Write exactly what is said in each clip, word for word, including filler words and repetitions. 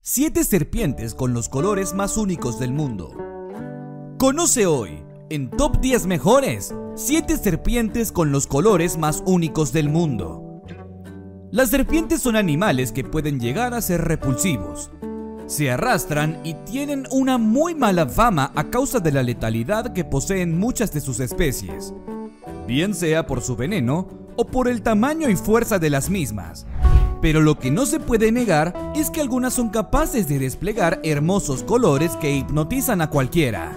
siete serpientes con los colores más únicos del mundo. Conoce hoy, en Top diez Mejores, siete serpientes con los colores más únicos del mundo. Las serpientes son animales que pueden llegar a ser repulsivos. Se arrastran y tienen una muy mala fama a causa de la letalidad que poseen muchas de sus especies, bien sea por su veneno o por el tamaño y fuerza de las mismas. Pero lo que no se puede negar es que algunas son capaces de desplegar hermosos colores que hipnotizan a cualquiera.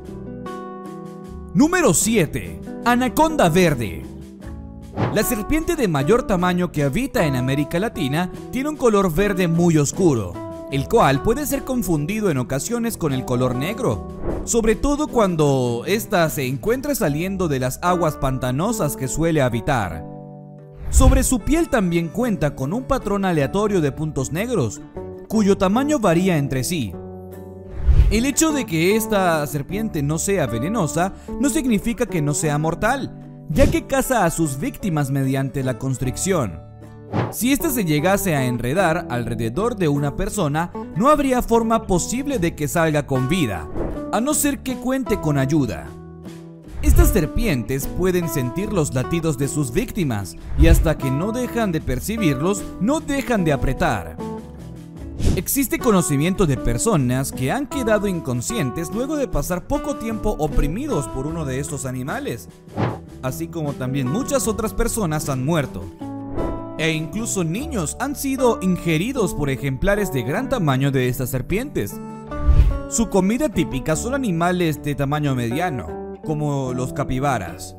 Número siete. Anaconda verde. La serpiente de mayor tamaño que habita en América Latina tiene un color verde muy oscuro, el cual puede ser confundido en ocasiones con el color negro, sobre todo cuando ésta se encuentra saliendo de las aguas pantanosas que suele habitar. Sobre su piel también cuenta con un patrón aleatorio de puntos negros, cuyo tamaño varía entre sí. El hecho de que esta serpiente no sea venenosa no significa que no sea mortal, ya que caza a sus víctimas mediante la constricción. Si ésta se llegase a enredar alrededor de una persona, no habría forma posible de que salga con vida, a no ser que cuente con ayuda. Estas serpientes pueden sentir los latidos de sus víctimas y hasta que no dejan de percibirlos, no dejan de apretar. Existe conocimiento de personas que han quedado inconscientes luego de pasar poco tiempo oprimidos por uno de estos animales, así como también muchas otras personas han muerto. E incluso niños han sido ingeridos por ejemplares de gran tamaño de estas serpientes. Su comida típica son animales de tamaño mediano, como los capibaras.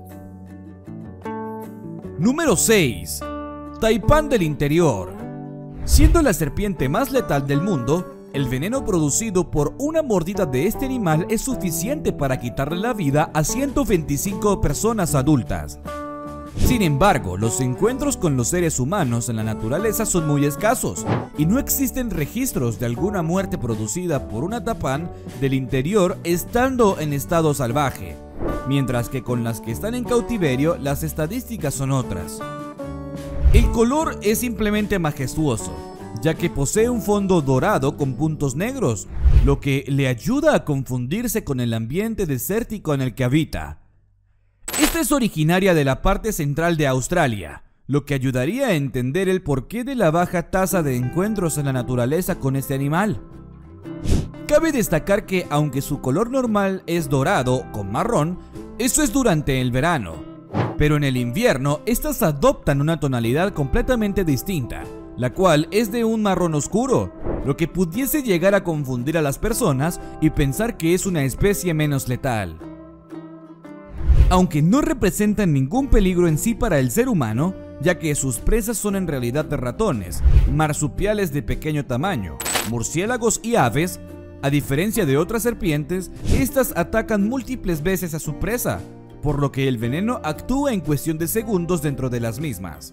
Número seis. Taipán del interior. Siendo la serpiente más letal del mundo, el veneno producido por una mordida de este animal es suficiente para quitarle la vida a ciento veinticinco personas adultas. Sin embargo, los encuentros con los seres humanos en la naturaleza son muy escasos y no existen registros de alguna muerte producida por una taipán del interior estando en estado salvaje, mientras que con las que están en cautiverio las estadísticas son otras. El color es simplemente majestuoso, ya que posee un fondo dorado con puntos negros, lo que le ayuda a confundirse con el ambiente desértico en el que habita. Esta es originaria de la parte central de Australia, lo que ayudaría a entender el porqué de la baja tasa de encuentros en la naturaleza con este animal. Cabe destacar que aunque su color normal es dorado con marrón, eso es durante el verano, pero en el invierno estas adoptan una tonalidad completamente distinta, la cual es de un marrón oscuro, lo que pudiese llegar a confundir a las personas y pensar que es una especie menos letal. Aunque no representan ningún peligro en sí para el ser humano, ya que sus presas son en realidad de ratones, marsupiales de pequeño tamaño, murciélagos y aves, a diferencia de otras serpientes, estas atacan múltiples veces a su presa, por lo que el veneno actúa en cuestión de segundos dentro de las mismas.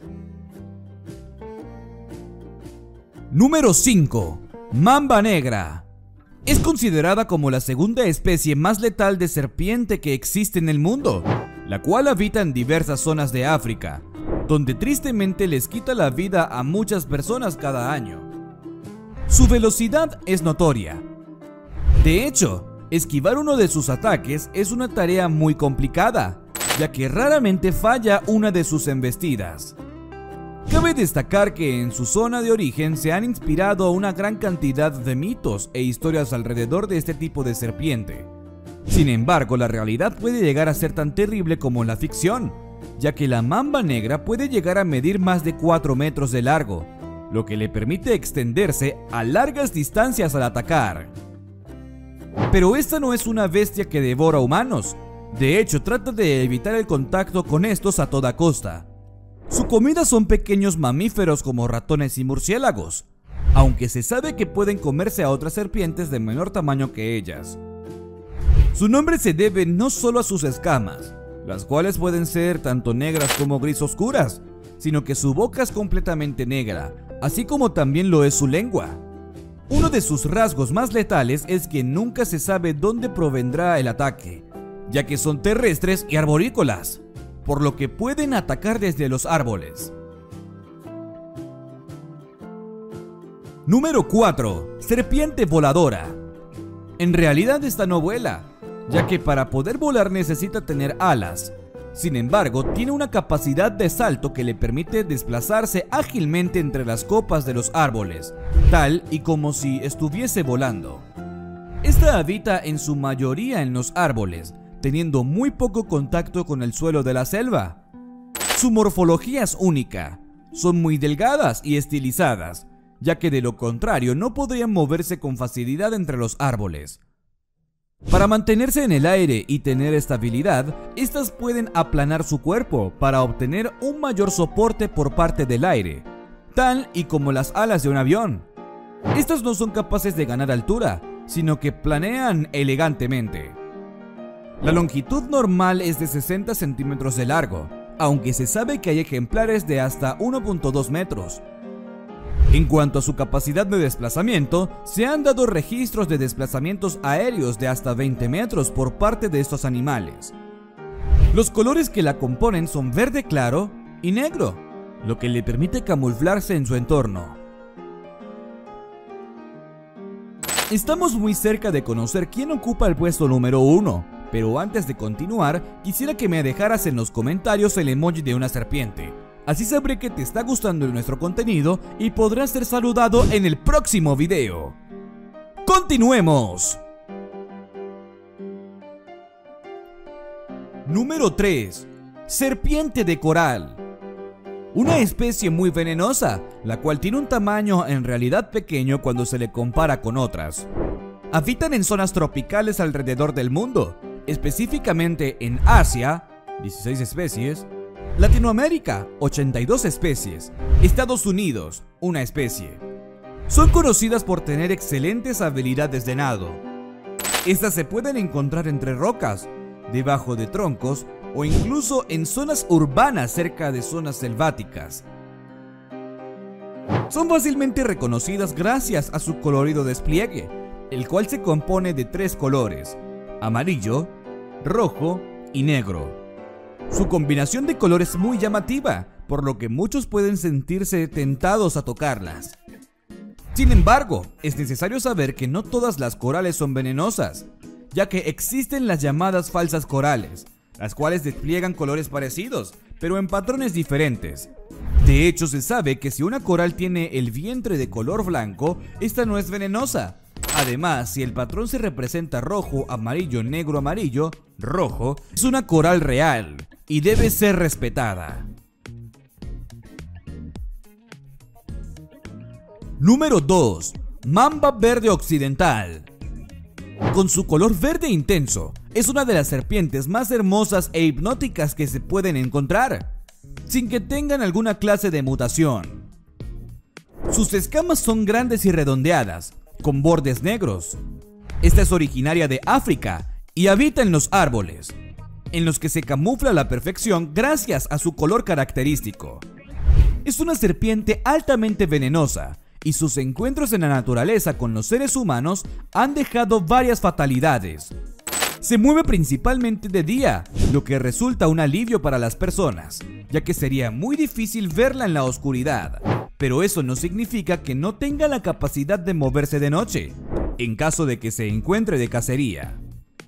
Número cinco. Mamba negra. Es considerada como la segunda especie más letal de serpiente que existe en el mundo, la cual habita en diversas zonas de África, donde tristemente les quita la vida a muchas personas cada año. Su velocidad es notoria. De hecho, esquivar uno de sus ataques es una tarea muy complicada, ya que raramente falla una de sus embestidas. Cabe destacar que en su zona de origen se han inspirado una gran cantidad de mitos e historias alrededor de este tipo de serpiente. Sin embargo, la realidad puede llegar a ser tan terrible como la ficción, ya que la mamba negra puede llegar a medir más de cuatro metros de largo, lo que le permite extenderse a largas distancias al atacar. Pero esta no es una bestia que devora humanos, de hecho trata de evitar el contacto con estos a toda costa. Su comida son pequeños mamíferos como ratones y murciélagos, aunque se sabe que pueden comerse a otras serpientes de menor tamaño que ellas. Su nombre se debe no solo a sus escamas, las cuales pueden ser tanto negras como gris oscuras, sino que su boca es completamente negra, así como también lo es su lengua. Uno de sus rasgos más letales es que nunca se sabe dónde provendrá el ataque, ya que son terrestres y arborícolas, por lo que pueden atacar desde los árboles. Número cuatro. Serpiente voladora. En realidad esta no vuela, ya que para poder volar necesita tener alas. Sin embargo, tiene una capacidad de salto que le permite desplazarse ágilmente entre las copas de los árboles, tal y como si estuviese volando. Esta habita en su mayoría en los árboles, teniendo muy poco contacto con el suelo de la selva. Su morfología es única, son muy delgadas y estilizadas, ya que de lo contrario no podrían moverse con facilidad entre los árboles. Para mantenerse en el aire y tener estabilidad, estas pueden aplanar su cuerpo para obtener un mayor soporte por parte del aire, tal y como las alas de un avión. Estas no son capaces de ganar altura, sino que planean elegantemente. La longitud normal es de sesenta centímetros de largo, aunque se sabe que hay ejemplares de hasta uno punto dos metros. En cuanto a su capacidad de desplazamiento, se han dado registros de desplazamientos aéreos de hasta veinte metros por parte de estos animales. Los colores que la componen son verde claro y negro, lo que le permite camuflarse en su entorno. Estamos muy cerca de conocer quién ocupa el puesto número uno, pero antes de continuar, quisiera que me dejaras en los comentarios el emoji de una serpiente. Así sabré que te está gustando nuestro contenido y podrás ser saludado en el próximo video. ¡Continuemos! Número tres. Serpiente de coral. Una especie muy venenosa, la cual tiene un tamaño en realidad pequeño cuando se le compara con otras. Habitan en zonas tropicales alrededor del mundo, específicamente en Asia, dieciséis especies, Latinoamérica, ochenta y dos especies, Estados Unidos, una especie. Son conocidas por tener excelentes habilidades de nado. Estas se pueden encontrar entre rocas, debajo de troncos o incluso en zonas urbanas cerca de zonas selváticas. Son fácilmente reconocidas gracias a su colorido despliegue, el cual se compone de tres colores: amarillo, rojo y negro. Su combinación de colores es muy llamativa, por lo que muchos pueden sentirse tentados a tocarlas. Sin embargo, es necesario saber que no todas las corales son venenosas, ya que existen las llamadas falsas corales, las cuales despliegan colores parecidos, pero en patrones diferentes. De hecho, se sabe que si una coral tiene el vientre de color blanco, esta no es venenosa. Además, si el patrón se representa rojo, amarillo, negro, amarillo, rojo, es una coral real y debe ser respetada. Número dos. Mamba verde occidental. Con su color verde intenso, es una de las serpientes más hermosas e hipnóticas que se pueden encontrar, sin que tengan alguna clase de mutación. Sus escamas son grandes y redondeadas, con bordes negros. Esta es originaria de África y habita en los árboles, en los que se camufla a la perfección gracias a su color característico. Es una serpiente altamente venenosa y sus encuentros en la naturaleza con los seres humanos han dejado varias fatalidades. Se mueve principalmente de día, lo que resulta un alivio para las personas, ya que sería muy difícil verla en la oscuridad. Pero eso no significa que no tenga la capacidad de moverse de noche, en caso de que se encuentre de cacería.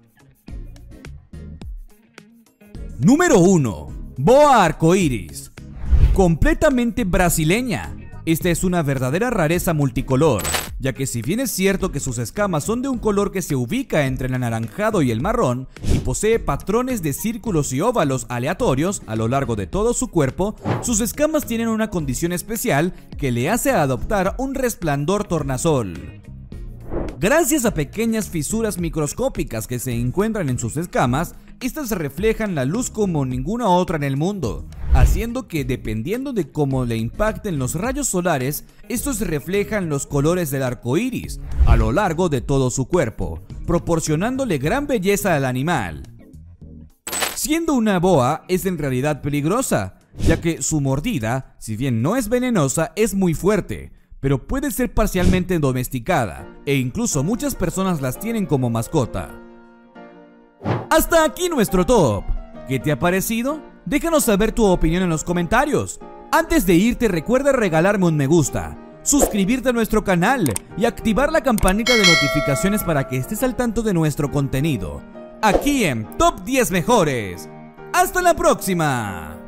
Número uno. Boa arcoíris. Completamente brasileña. Esta es una verdadera rareza multicolor, ya que si bien es cierto que sus escamas son de un color que se ubica entre el anaranjado y el marrón y posee patrones de círculos y óvalos aleatorios a lo largo de todo su cuerpo, sus escamas tienen una condición especial que le hace adoptar un resplandor tornasol. Gracias a pequeñas fisuras microscópicas que se encuentran en sus escamas, estas reflejan la luz como ninguna otra en el mundo, haciendo que, dependiendo de cómo le impacten los rayos solares, estos reflejan los colores del arco iris a lo largo de todo su cuerpo, proporcionándole gran belleza al animal. Siendo una boa, es en realidad peligrosa, ya que su mordida, si bien no es venenosa, es muy fuerte, pero puede ser parcialmente domesticada, e incluso muchas personas las tienen como mascota. Hasta aquí nuestro top. ¿Qué te ha parecido? Déjanos saber tu opinión en los comentarios. Antes de irte, recuerda regalarme un me gusta, suscribirte a nuestro canal y activar la campanita de notificaciones para que estés al tanto de nuestro contenido, aquí en Top diez Mejores. ¡Hasta la próxima!